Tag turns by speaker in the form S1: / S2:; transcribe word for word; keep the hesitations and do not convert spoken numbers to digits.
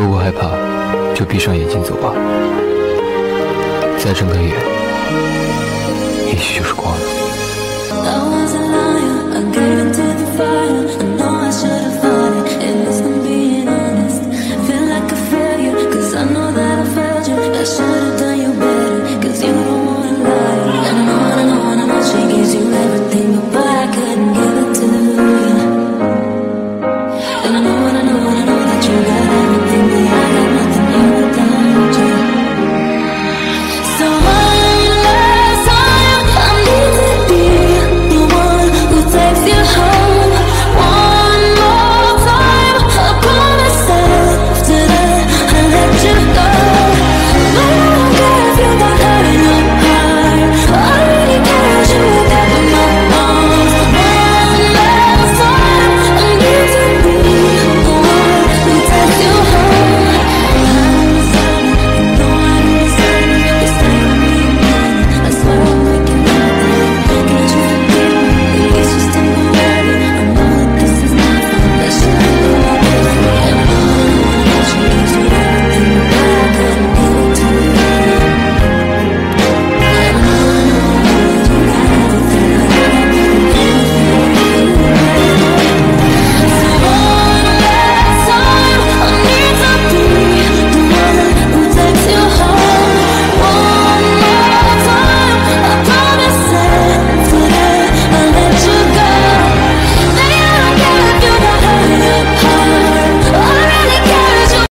S1: 如果害怕，就闭上眼睛走吧。再睁开眼，也许就是光了。